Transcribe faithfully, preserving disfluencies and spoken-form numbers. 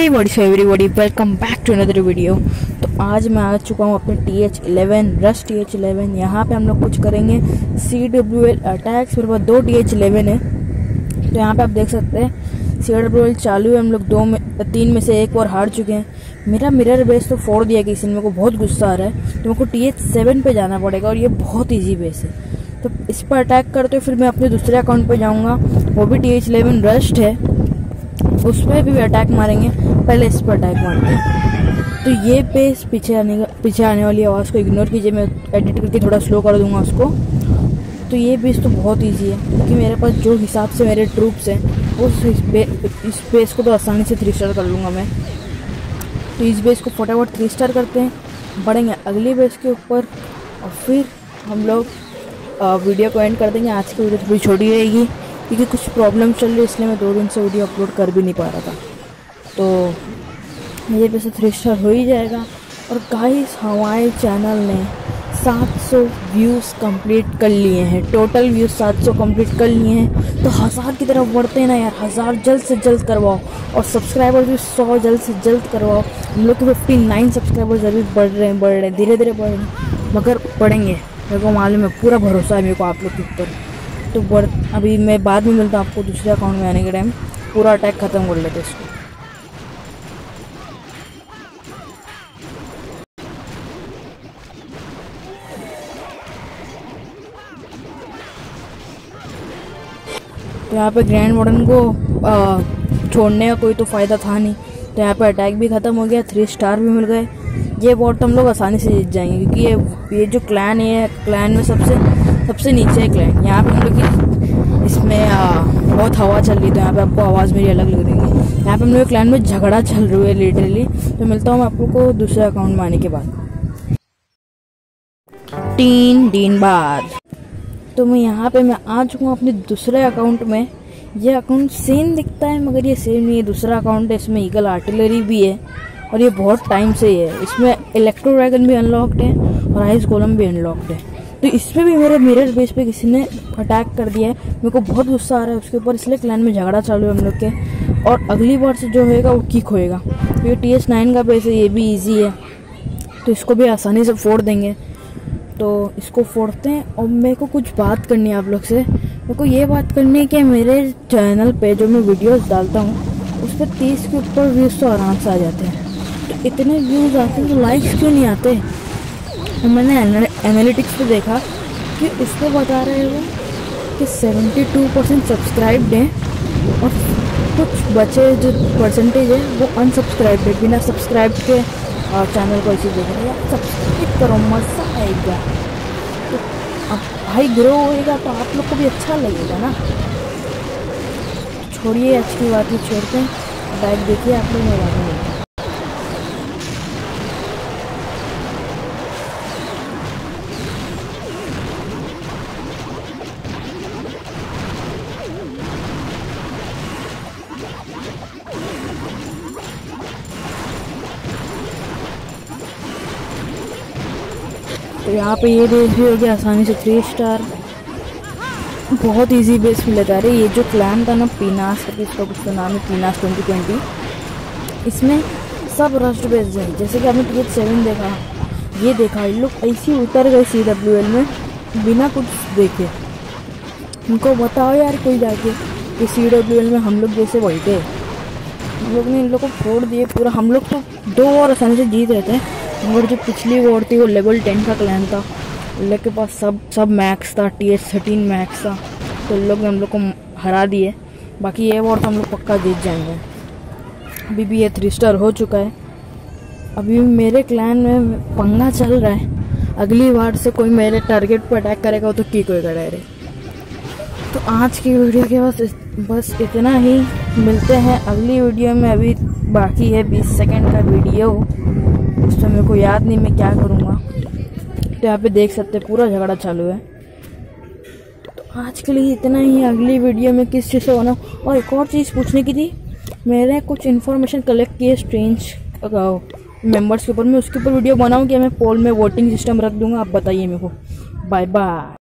Hi what's everybody, welcome back to another video. तो आज मैं आ चुका हूँ अपने T H eleven rushed T H eleven. यहाँ पे हम लोग कुछ करेंगे सी डब्ल्यू एल अटैक्स। मेरे पास दो टी एच इलेवन है, तो यहाँ पे आप देख सकते हैं सी डब्ल्यू एल चालू है। हम लोग दो में तीन में से एक और हार चुके हैं। मेरा मिरर बेस तो फोड़ दिया किसी ने, मेरे को बहुत गुस्सा आ रहा है। तो मेरे को टी एच सेवन पे जाना पड़ेगा और ये बहुत ईजी बेस है। तो इस पर अटैक करते फिर मैं अपने दूसरे अकाउंट पे जाऊँगा, वो भी टी एच इलेवन रस्ट है, उस पर भी अटैक मारेंगे। पहले इस पर अटैक मारते हैं। तो ये पेस पीछे आने का पीछे आने वाली आवाज़ को इग्नोर कीजिए, मैं एडिट करके थोड़ा स्लो कर दूंगा उसको। तो ये पेस तो बहुत इजी है, क्योंकि मेरे पास जो हिसाब से मेरे ट्रूप्स हैं उस इस पेस को तो आसानी से थ्री स्टार कर लूँगा मैं। तो इस बेस को फटाफट थ्री स्टार करते हैं, बढ़ेंगे अगली बेस के ऊपर और फिर हम लोग वीडियो को एंड कर देंगे। आज की वीडियो थोड़ी छोटी रहेगी क्योंकि कुछ प्रॉब्लम चल रही है, इसलिए मैं दो दिन से वीडियो अपलोड कर भी नहीं पा रहा था। तो मेरे पे से थ्री स्टार हो ही जाएगा। और गाइस, हमारे चैनल ने सात सौ व्यूज़ कंप्लीट कर लिए हैं, टोटल व्यूज़ सात सौ कंप्लीट कर लिए हैं। तो हज़ार की तरफ बढ़ते हैं ना यार, हज़ार जल्द से जल्द करवाओ और सब्सक्राइबर भी सौ जल्द से जल्द करवाओ। हम लोग के फिफ्टी नाइन सब्सक्राइबर्स अभी बढ़ रहे हैं बढ़ रहे हैं धीरे धीरे बढ़ रहे हैं, मगर बढ़ेंगे। मेरे को मालूम है, पूरा भरोसा है मेरे को आप लोग के ऊपर। तो बढ़ अभी मैं बाद में मिलता हूँ आपको दूसरे अकाउंट में आने के टाइम। पूरा अटैक ख़त्म कर लेते इसको। तो यहाँ पे ग्रैंड वार्डन को आ, छोड़ने का कोई तो फ़ायदा था नहीं। तो यहाँ पे अटैक भी ख़त्म हो गया, थ्री स्टार भी मिल गए। ये वॉर हम लोग आसानी से जीत जाएंगे, क्योंकि ये ये जो क्लैन है, क्लैन में सबसे सबसे नीचे है क्लैन। यहाँ पे हम लोग की इसमें आ, बहुत हवा चल रही है, तो यहाँ पे आपको आवाज़ मेरी अलग लग रही है। यहाँ पे हम लोग क्लैन में झगड़ा चल रही है लिटरली। तो मिलता हूँ मैं आप लोग को दूसरे अकाउंट में आने के बाद, तीन दिन बाद। तो मैं यहाँ पे मैं आ चुका हूँ अपने दूसरे अकाउंट में। ये अकाउंट सेम दिखता है, मगर ये सेम नहीं है, दूसरा अकाउंट है। इसमें ईगल आर्टिलरी भी है और ये बहुत टाइम से ही है। इसमें इलेक्ट्रो ड्रैगन भी अनलॉक्ड है और आइस गोलम भी अनलॉक्ड है। तो इसमें भी मेरे मिरर बेस पे किसी ने अटैक कर दिया है, मेरे को बहुत गुस्सा आ रहा है उसके ऊपर, इसलिए क्लैन में झगड़ा चालू है हम लोग के। और अगली बार से जो होएगा वो किक होएगा। तो ये टी एच नाइन का बेस है, ये भी ईजी है, तो इसको भी आसानी से फोड़ देंगे। तो इसको फोड़ते हैं। और मेरे को कुछ बात करनी है आप लोग से। मेरे को ये बात करनी है कि मेरे चैनल पे जो मैं वीडियोस डालता हूँ उस पर तीस के ऊपर व्यूज़ तो आराम से आ जाते हैं। तो इतने व्यूज़ आते हैं तो लाइक्स क्यों नहीं आते? तो मैंने एनालिटिक्स पे देखा कि उस पर बता रहे हो कि बहत्तर परसेंट सब्सक्राइब्ड हैं और कुछ बचे जो परसेंटेज है वो अनसब्सक्राइब्ड है, बिना सब्सक्राइब के चैनल को ऐसे देख रहे हैं। सब्सक्राइब करो, मज़ा आएगा। तो अब भाई ग्रो होएगा तो आप लोग को भी अच्छा लगेगा ना। छोड़िए आज की बात ही छोड़ते हैं, बैक देखिए आप लोग मेरा नहीं। तो यहाँ पे ये बेस भी हो गया आसानी से थ्री स्टार। बहुत इजी बेस मिले जा रहे। ये जो क्लैन था ना, पीनास करके इसका कुछ तो नाम है, पीनास ट्वेंटी ट्वेंटी, इसमें सब रस्ट बेस है। जैसे कि आपने टी एच सेवन देखा, ये देखा, ये लोग ऐसे उतर गए सी डब्ल्यू एल में बिना कुछ देखे। इनको बताओ यार कोई जाके कि सी डब्ल्यू एल में हम लोग जैसे बैठे, हम लोग ने इन लोग को फोड़ दिए पूरा। हम लोग तो दो और आसानी से जीत रहते हैं, और जो पिछली वॉर थी वो लेवल टेन का क्लैन था, उन लोग के पास सब सब मैक्स था, टी एच थर्टीन मैक्स था। तो उन लोग ने हम लोग को हरा दिए। बाकी ये वॉर तो हम लोग पक्का जीत जाएंगे। अभी भी ये थ्री स्टार हो चुका है। अभी मेरे क्लैन में पंगा चल रहा है, अगली बार से कोई मेरे टारगेट पर अटैक करेगा तो किक होएगा डायरेक्ट। तो आज की वीडियो के बस बस इतना ही। मिलते हैं अगली वीडियो में। अभी बाकी है बीस सेकेंड का वीडियो, उसमें मेरे को याद नहीं मैं क्या करूँगा। तो यहाँ पे देख सकते हैं पूरा झगड़ा चालू है। तो आज के लिए इतना ही। अगली वीडियो में किस चीज़ से बनाऊँ। और एक और चीज़ पूछने की थी, मैंने कुछ इन्फॉर्मेशन कलेक्ट की है स्ट्रेंज मेंबर्स के ऊपर, मैं उसके ऊपर वीडियो बनाऊँ कि मैं पोल में वोटिंग सिस्टम रख दूँगा। आप बताइए मेरे को। Bye bye.